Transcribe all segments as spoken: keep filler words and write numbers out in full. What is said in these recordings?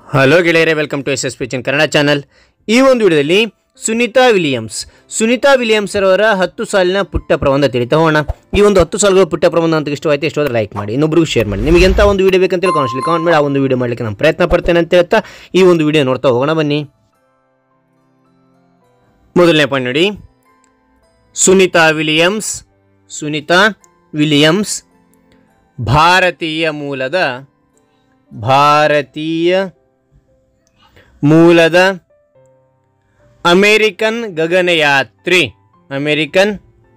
Hello ಗೆಳೆಯರೇ, welcome to S S ಪಿಚನ್ Kannada channel. ಈ ಒಂದು ವಿಡಿಯೋದಲ್ಲಿ ಸುನಿತಾ ವಿಲಿಯಮ್ಸ್ ಸುನಿತಾ ವಿಲಿಯಮ್ಸ್ ಅವರ ಹತ್ತು ಸಾಲಿನ ಪುಟ್ಟ ಪ್ರಬಂಧ ತಿಳಿತಾ ಹೋಗೋಣ. ಈ ಒಂದು ಹತ್ತು ಸಾಲುಗಳ ಪುಟ್ಟ ಪ್ರಬಂಧ ಅಂತ ಇಷ್ಟವಾಯ್ತು, ಇಷ್ಟವಾದ್ರೆ ಲೈಕ್ ಮಾಡಿ, ಇನ್ನೊಬ್ರಿಗೂ ಶೇರ್ ಮಾಡಿ. ನಿಮಗೆ ಎಂಥ ಒಂದು ವಿಡಿಯೋ ಬೇಕಂತೇಳಿ ಕಾನ್ಸ್ಲಿ ಕಾಮೆಂಟ್ ಮಾಡಿ, ಆ ಒಂದು ವಿಡಿಯೋ ಮಾಡಲಿಕ್ಕೆ ನಾನು ಪ್ರಯತ್ನ ಪಡ್ತೇನೆ ಅಂತ ಹೇಳ್ತಾ ಈ ಒಂದು ವಿಡಿಯೋ ನೋಡ್ತಾ ಹೋಗೋಣ ಬನ್ನಿ. ಮೊದಲನೇ ಪಾಯಿಂಟ್ ನೋಡಿ, ಸುನಿತಾ ವಿಲಿಯಮ್ಸ್ ಸುನಿತಾ ವಿಲಿಯಮ್ಸ್ ಭಾರತೀಯ ಮೂಲದ ಭಾರತೀಯ ಮೂಲದ ಅಮೇರಿಕನ್ ಗಗನಯಾತ್ರಿ ಅಮೇರಿಕನ್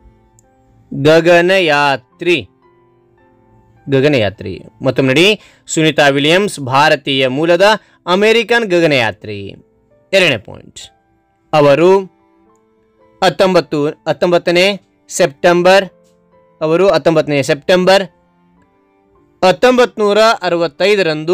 ಗಗನಯಾತ್ರಿ ಗಗನಯಾತ್ರಿ ಮತ್ತೊಮ್ಮೆ ನೋಡಿ, ಸುನಿತಾ ವಿಲಿಯಮ್ಸ್ ಭಾರತೀಯ ಮೂಲದ ಅಮೇರಿಕನ್ ಗಗನಯಾತ್ರಿ. ಎರಡನೇ ಪಾಯಿಂಟ್, ಅವರು ಹತ್ತೊಂಬತ್ತು ಹತ್ತೊಂಬತ್ತನೇ ಸೆಪ್ಟೆಂಬರ್ ಅವರು ಹತ್ತೊಂಬತ್ತನೇ ಸೆಪ್ಟೆಂಬರ್ ಹತ್ತೊಂಬತ್ತು ನೂರ ಅರವತ್ತೈದರಂದು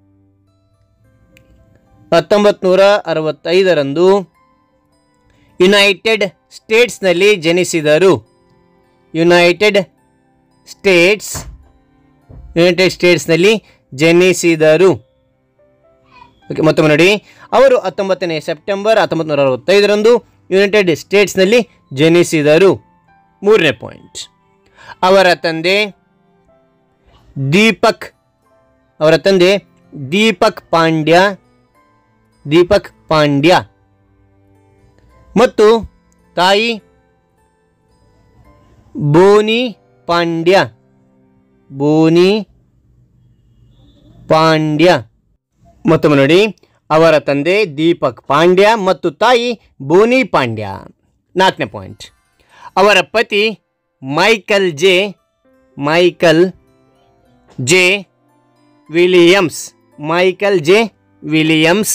ಹತ್ತೊಂಬತ್ತು ನೂರ ಅರವತ್ತೈದರಂದು ಯುನೈಟೆಡ್ ಸ್ಟೇಟ್ಸ್ನಲ್ಲಿ ಜನಿಸಿದರು. ಯುನೈಟೆಡ್ ಸ್ಟೇಟ್ಸ್ ಯುನೈಟೆಡ್ ಸ್ಟೇಟ್ಸ್ನಲ್ಲಿ ಜನಿಸಿದರು. ಓಕೆ, ಮತ್ತೊಮ್ಮೆ ನೋಡಿ, ಅವರು ಹತ್ತೊಂಬತ್ತನೇ ಸೆಪ್ಟೆಂಬರ್ ಹತ್ತೊಂಬತ್ತು ನೂರ ಅರವತ್ತೈದರಂದು ಯುನೈಟೆಡ್ ಸ್ಟೇಟ್ಸ್ನಲ್ಲಿ ಜನಿಸಿದರು. ಮೂರನೇ ಪಾಯಿಂಟ್, ಅವರ ತಂದೆ ದೀಪಕ್ ಅವರ ತಂದೆ ದೀಪಕ್ ಪಾಂಡ್ಯ ದೀಪಕ್ ಪಾಂಡ್ಯ ಮತ್ತು ತಾಯಿ ಬೋನಿ ಪಾಂಡ್ಯ ಬೋನಿ ಪಾಂಡ್ಯ ಮತ್ತೊಮ್ಮೆ ನೋಡಿ, ಅವರ ತಂದೆ ದೀಪಕ್ ಪಾಂಡ್ಯ ಮತ್ತು ತಾಯಿ ಬೋನಿ ಪಾಂಡ್ಯ. ನಾಲ್ಕನೇ ಪಾಯಿಂಟ್, ಅವರ ಪತಿ Michael J Michael J Williams Michael J Williams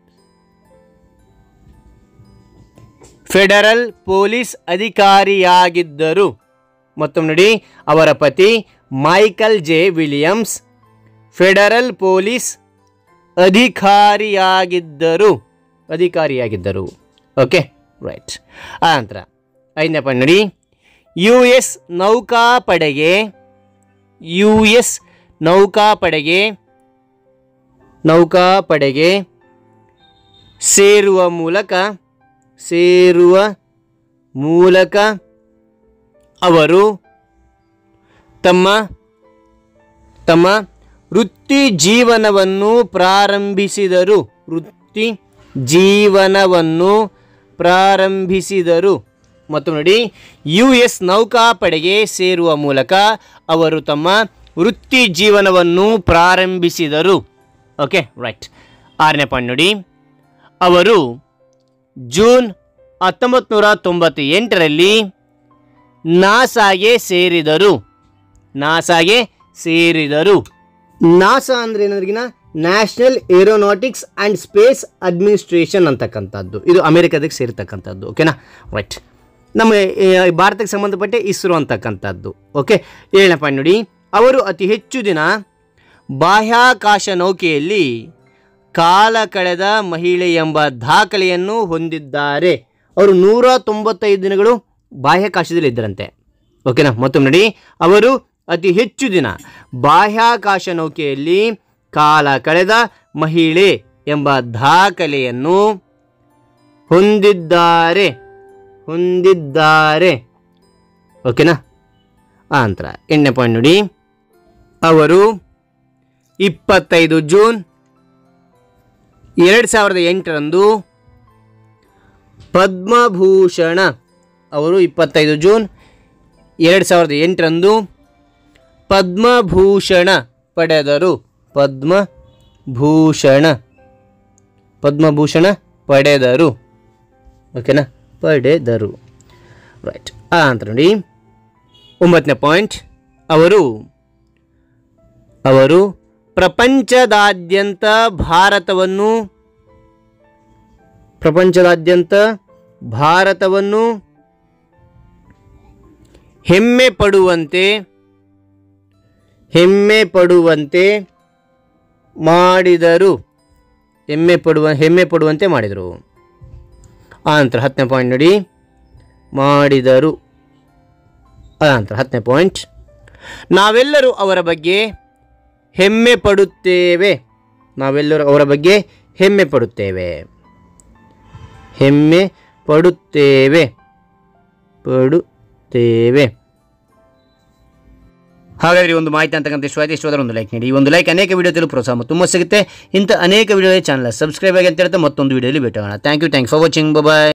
federal police ಅಧಿಕಾರಿಯಾಗಿದ್ದರು. ಮತ್ತೊಮ್ಮೆ ನೋಡಿ, ಅವರ ಪತಿ Michael J Williams federal police ಅಧಿಕಾರಿಯಾಗಿದ್ದರು ಅಧಿಕಾರಿಯಾಗಿದ್ದರು ಓಕೆ, ರೈಟ್. ಆ ನಂತರ ಐದನೇ ಪಾಯಿಂಟ್ ನೋಡಿ, ಯು ಎಸ್ ನೌಕಾಪಡೆಗೆ ಯು ಎಸ್ ನೌಕಾಪಡೆಗೆ ನೌಕಾಪಡೆಗೆ ಸೇರುವ ಮೂಲಕ ಸೇರುವ ಮೂಲಕ ಅವರು ತಮ್ಮ ತಮ್ಮ ವೃತ್ತಿ ಜೀವನವನ್ನು ಪ್ರಾರಂಭಿಸಿದರು ವೃತ್ತಿ ಜೀವನವನ್ನು ಪ್ರಾರಂಭಿಸಿದರು ಮತ್ತು ನೋಡಿ, ಯು ಎಸ್ ನೌಕಾಪಡೆಗೆ ಸೇರುವ ಮೂಲಕ ಅವರು ತಮ್ಮ ವೃತ್ತಿ ಜೀವನವನ್ನು ಪ್ರಾರಂಭಿಸಿದರು. Okay, right. ಆರನೇ ಪಾಯಿಂಟ್ ನೋಡಿ, ಅವರು ಜೂನ್ ಹತ್ತೊಂಬತ್ತು ನೂರ ತೊಂಬತ್ತೆಂಟರಲ್ಲಿ ನಾಸಾಗೆ ಸೇರಿದರು ನಾಸಾಗೆ ಸೇರಿದರು ನಾಸಾ ಅಂದರೆ ಏನಂದ್ರಿಗಿನ national aeronautics and space administration ಅಂತಕ್ಕಂಥದ್ದು, ಇದು ಅಮೆರಿಕದಕ್ಕೆ ಸೇರಿರ್ತಕ್ಕಂಥದ್ದು. ಓಕೆನಾ, ರೈಟ್. ನಮ್ಮ ಭಾರತಕ್ಕೆ ಸಂಬಂಧಪಟ್ಟ ಇಸ್ರೋ ಅಂತಕ್ಕಂಥದ್ದು. ಓಕೆ, ಏಳನೇ ಪಾಯಿಂಟ್ ನೋಡಿ, ಅವರು ಅತಿ ಹೆಚ್ಚು ದಿನ ಬಾಹ್ಯಾಕಾಶ ನೌಕೆಯಲ್ಲಿ ಕಾಲ ಕಳೆದ ಮಹಿಳೆ ಎಂಬ ದಾಖಲೆಯನ್ನು ಹೊಂದಿದ್ದಾರೆ. ಅವರು ನೂರ ತೊಂಬತ್ತೈದು ದಿನಗಳು ಬಾಹ್ಯಾಕಾಶದಲ್ಲಿ ಇದ್ದರಂತೆ. ಓಕೆನಾ, ಮತ್ತೊಮ್ಮೆ ನೋಡಿ, ಅವರು ಅತಿ ಹೆಚ್ಚು ದಿನ ಬಾಹ್ಯಾಕಾಶ ನೌಕೆಯಲ್ಲಿ ಕಾಲ ಕಳೆದ ಮಹಿಳೆ ಎಂಬ ದಾಖಲೆಯನ್ನು ಹೊಂದಿದ್ದಾರೆ ಹೊಂದಿದ್ದಾರೆ ಓಕೆನಾ. ಆ ನಂತರ ಎಂಟನೇ ಪಾಯಿಂಟ್ ನೋಡಿ, ಅವರು ಇಪ್ಪತ್ತೈದು ಜೂನ್ ಎರಡು ಸಾವಿರದ ಎಂಟರಂದು ಪದ್ಮಭೂಷಣ ಅವರು ಇಪ್ಪತ್ತೈದು ಜೂನ್ ಎರಡು ಸಾವಿರದ ಎಂಟರಂದು ಪದ್ಮಭೂಷಣ ಪಡೆದರು ಪದ್ಮಭೂಷಣ ಪದ್ಮಭೂಷಣ ಪಡೆದರು ಓಕೆನಾ, ಪಡೆದರು ರೈಟ್. ಆ ಅಂತ ನೋಡಿ, ಒಂಬತ್ತನೇ ಪಾಯಿಂಟ್, ಅವರು ಅವರು ಪ್ರಪಂಚದಾದ್ಯಂತ ಭಾರತವನ್ನು ಪ್ರಪಂಚದಾದ್ಯಂತ ಭಾರತವನ್ನು ಹೆಮ್ಮೆ ಪಡುವಂತೆ ಹೆಮ್ಮೆ ಪಡುವಂತೆ ಮಾಡಿದರು ಹೆಮ್ಮೆ ಪಡುವ ಹೆಮ್ಮೆ ಪಡುವಂತೆ ಮಾಡಿದರು. ಆ ನಂತರ ಹತ್ತನೇ ಪಾಯಿಂಟ್ ನೋಡಿ, ಮಾಡಿದರು. ಆ ನಂತರ ಹತ್ತನೇ ಪಾಯಿಂಟ್, ನಾವೆಲ್ಲರೂ ಅವರ ಬಗ್ಗೆ ಹೆಮ್ಮೆ ಪಡುತ್ತೇವೆ ನಾವೆಲ್ಲರೂ ಅವರ ಬಗ್ಗೆ ಹೆಮ್ಮೆ ಪಡುತ್ತೇವೆ ಹೆಮ್ಮೆ ಪಡುತ್ತೇವೆ ಪಡುತ್ತೇವೆ ಹಾಗಾದರೆ ಒಂದು ಮಾಹಿತಿ ಅಂತಕ್ಕಂಥ ಇಷ್ಟವಾಯಿತು ಇಷ್ಟವಾದರೆ ಒಂದು ಲೈಕ್ ನೀಡಿ ಈ ಒಂದು ಲೈಕ್ ಅನೇಕ ವಿಡಿಯೋದಲ್ಲಿ ಪ್ರೋತ್ಸಾಹ ತುಂಬ ಸಿಗುತ್ತೆ ಇಂಥ ಅನೇಕ ವಿಡಿಯೋ ಚಾನಲ್ ಸಬ್ಸ್ಕ್ರೈಬ್ ಆಗಿ ಅಂತ ಹೇಳ್ತಾ ಮತ್ತೊಂದು ವಿಡಿಯೋಲಿ ಭೇಟಿ ಆಗೋಣ thank you thank for watching bye